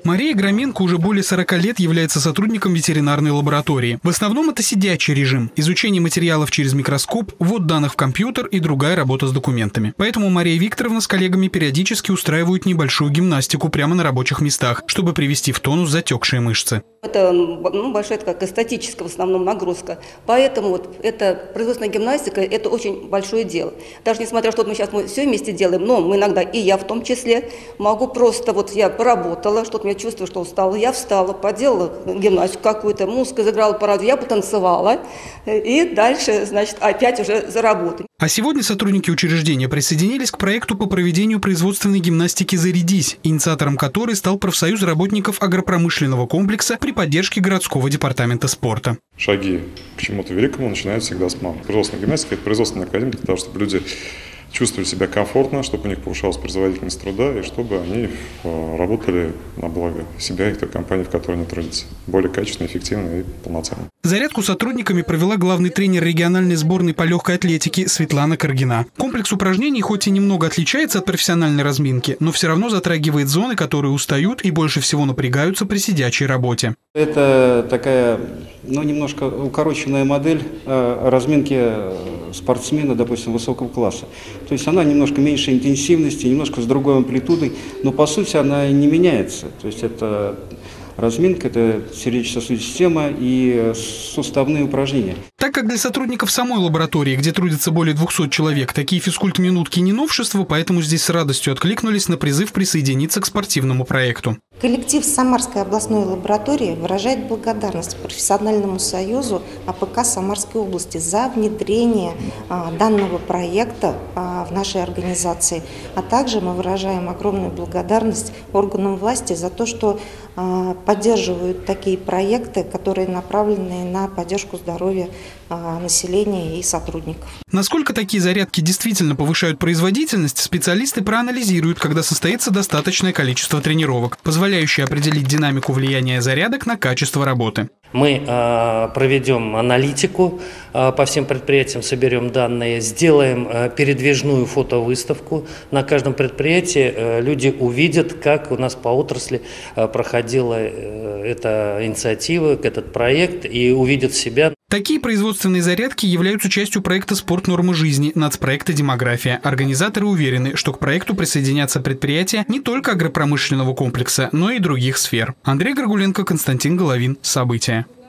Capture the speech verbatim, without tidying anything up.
Мария Громенко уже более сорока лет является сотрудником ветеринарной лаборатории. В основном это сидячий режим, изучение материалов через микроскоп, ввод данных в компьютер и другая работа с документами. Поэтому Мария Викторовна с коллегами периодически устраивают небольшую гимнастику прямо на рабочих местах, чтобы привести в тонус затекшие мышцы. Это ну, большая такая статическая в основном нагрузка. Поэтому вот эта производственная гимнастика – это очень большое дело. Даже несмотря, что мы сейчас мы все вместе делаем, но мы иногда, и я в том числе, могу просто, вот я поработала, что-то я чувствую, что устала, я встала, поделала гимнастику какую-то, музыка заиграла по радио, я потанцевала, и дальше, значит, опять уже за работу. А сегодня сотрудники учреждения присоединились к проекту по проведению производственной гимнастики «Зарядись», инициатором которой стал профсоюз работников агропромышленного комплекса при поддержке городского департамента спорта. Шаги к чему-то великому начинаются всегда с мамы. Производственная гимнастика – это производственная академия для того, чтобы люди чувствовали себя комфортно, чтобы у них повышалась производительность труда и чтобы они работали на благо себя и той компании, в которой они трудятся. Более качественно, эффективно и полноценно. Зарядку сотрудниками провела главный тренер региональной сборной по легкой атлетике Светлана Каргина. Комплекс упражнений хоть и немного отличается от профессиональной разминки, но все равно затрагивает зоны, которые устают и больше всего напрягаются при сидячей работе. Это такая, ну, немножко укороченная модель разминки спортсмена, допустим, высокого класса. То есть она немножко меньше интенсивности, немножко с другой амплитудой, но по сути она не меняется. То есть это разминка, это сердечно-сосудистая система и суставные упражнения. Так как для сотрудников самой лаборатории, где трудится более двухсот человек, такие физкульт-минутки не новшество, поэтому здесь с радостью откликнулись на призыв присоединиться к спортивному проекту. Коллектив Самарской областной лаборатории выражает благодарность профессиональному союзу АПК Самарской области за внедрение а, данного проекта а, в нашей организации. А также мы выражаем огромную благодарность органам власти за то, что а, поддерживают такие проекты, которые направлены на поддержку здоровья а, населения и сотрудников. Насколько такие зарядки действительно повышают производительность, специалисты проанализируют, когда состоится достаточное количество тренировок, позволяющее определить динамику влияния зарядок на качество работы. Мы э, проведем аналитику э, по всем предприятиям, соберем данные, сделаем э, передвижную фотовыставку. На каждом предприятии э, люди увидят, как у нас по отрасли э, проходила э, эта инициатива, этот проект, и увидят себя. Такие производственные зарядки являются частью проекта «Спорт. Нормы жизни» нацпроекта «Демография». Организаторы уверены, что к проекту присоединятся предприятия не только агропромышленного комплекса, но и других сфер. Андрей Горгуленко, Константин Головин. События.